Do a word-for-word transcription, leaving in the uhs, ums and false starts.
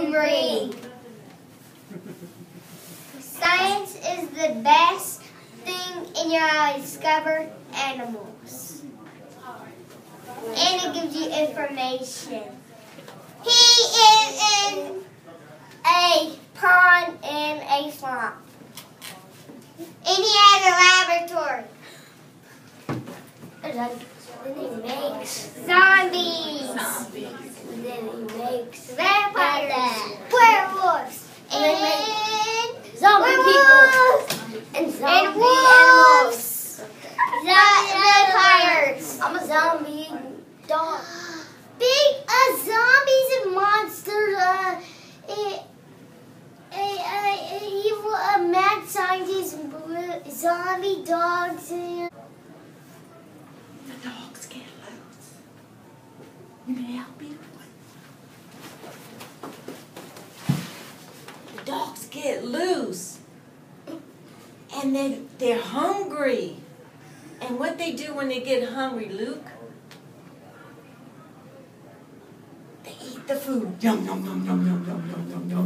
Boom Read. Science is the best thing in your life. Discover animals. And it gives you information. He is in a pond in a swamp. And he has a laboratory. And then he makes zombies. Zombies. And then he makes vampires. Werewolves. And, and zombie people. And zombie and wolves. Zombie vampires. I'm a zombie dog. Big uh, zombies and monsters. Uh, a, a, a, a evil uh, mad scientists, zombie dogs. And the dogs get loose. You may help me. The dogs get loose. And they, they're hungry. And what they do when they get hungry, Luke? They eat the food. Yum, yum, yum, yum, yum, yum, yum, yum, yum.